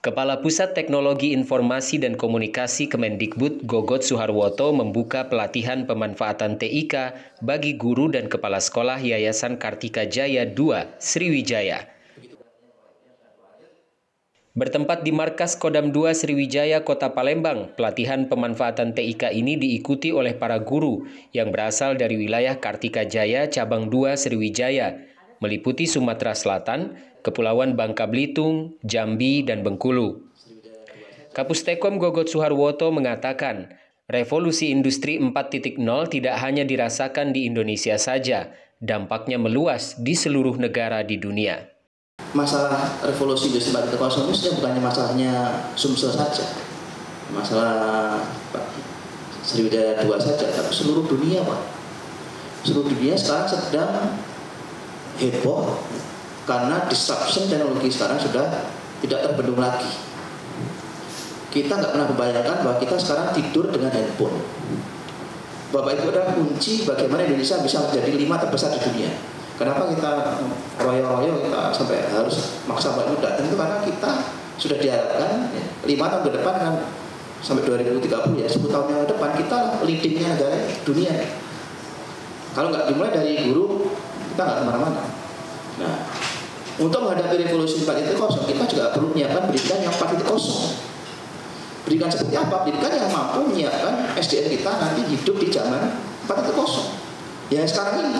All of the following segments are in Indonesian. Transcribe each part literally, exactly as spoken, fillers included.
Kepala Pusat Teknologi Informasi dan Komunikasi Kemendikbud Gogot Suharwoto membuka pelatihan pemanfaatan T I K bagi guru dan kepala sekolah Yayasan Kartika Jaya dua Sriwijaya. Bertempat di Markas Kodam dua Sriwijaya, Kota Palembang, pelatihan pemanfaatan T I K ini diikuti oleh para guru yang berasal dari wilayah Kartika Jaya Cabang dua Sriwijaya, meliputi Sumatera Selatan, Kepulauan Bangka Belitung, Jambi, dan Bengkulu. Kapustekom Gogot Suharwoto mengatakan, revolusi industri empat titik nol tidak hanya dirasakan di Indonesia saja, dampaknya meluas di seluruh negara di dunia. Masalah revolusi industri empat titik nol itu bukannya masalahnya Sumsel saja, masalah Sriwijaya dua saja, tapi seluruh dunia, Pak. Seluruh dunia sekarang sedang heboh karena disruption teknologi sekarang sudah tidak terbendung lagi. Kita nggak pernah membayangkan bahwa kita sekarang tidur dengan handphone. Bapak Ibu adalah kunci bagaimana Indonesia bisa menjadi lima terbesar di dunia. Kenapa kita royo-royo kita sampai harus maksa Bapak Ibu datang itu karena kita sudah diharapkan ya, lima tahun ke depan kan, sampai dua ribu tiga puluh ya, sepuluh tahun yang ke depan kita leadingnya negara dunia. Kalau nggak dimulai dari guru, kita nggak kemana-mana. Nah, untuk menghadapi revolusi empat titik nol, kita juga perlu menyiapkan pendidikan yang empat titik nol. Pendidikan seperti apa? Pendidikan yang mampu menyiapkan S D M kita nanti hidup di zaman empat titik nol. Ya sekarang ini.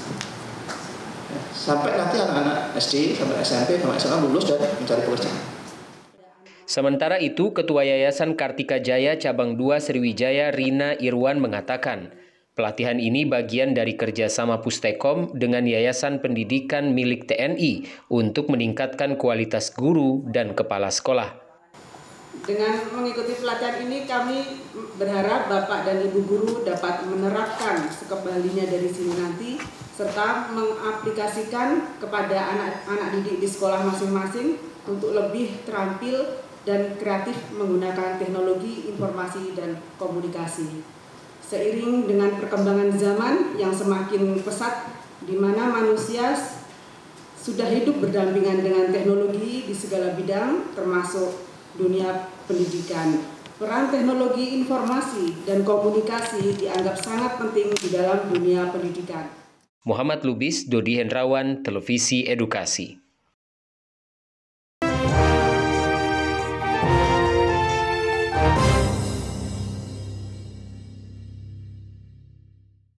Sampai nanti anak-anak S D, sampai S M P, sampai S M A lulus dan mencari pekerjaan. Sementara itu, Ketua Yayasan Kartika Jaya Cabang dua Sriwijaya Rina Irwan mengatakan, pelatihan ini bagian dari kerjasama Pustekom dengan Yayasan Pendidikan milik T N I untuk meningkatkan kualitas guru dan kepala sekolah. Dengan mengikuti pelatihan ini, kami berharap Bapak dan Ibu Guru dapat menerapkan sekembalinya dari sini nanti, serta mengaplikasikan kepada anak-anak didik di sekolah masing-masing untuk lebih terampil dan kreatif menggunakan teknologi informasi dan komunikasi. Seiring dengan perkembangan zaman yang semakin pesat, di mana manusia sudah hidup berdampingan dengan teknologi di segala bidang, termasuk dunia pendidikan. Peran teknologi informasi dan komunikasi dianggap sangat penting di dalam dunia pendidikan. Muhammad Lubis, Dodi Hendrawan, Televisi Edukasi.